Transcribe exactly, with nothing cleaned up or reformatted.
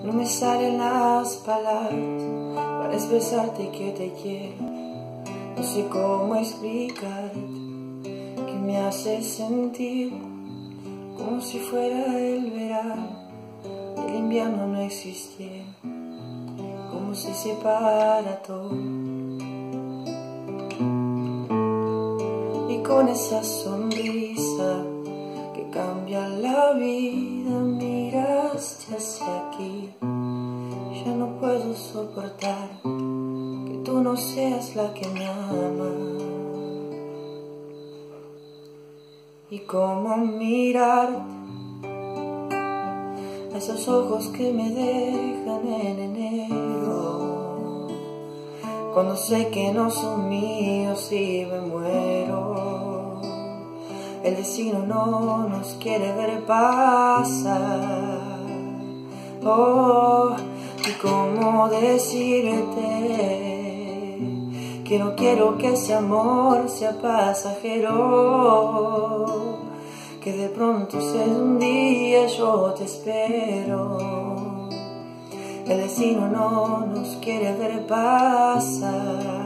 No me salen las palabras para expresarte que te quiero. No sé cómo explicarte que me hace sentir como si fuera el verano y el invierno no existiera, como si se para todo. Y con esa sonrisa que cambia la vida, miraste hacia aquí. Ya no puedo soportar que tú no seas la que me ama. Y cómo mirar a esos ojos que me dejan en enero, cuando sé que no son míos y me muero. El destino no nos quiere ver pasar. Oh, y cómo decirte que no quiero que ese amor sea pasajero, que de pronto sea un día yo te espero. El destino no nos quiere ver pasar.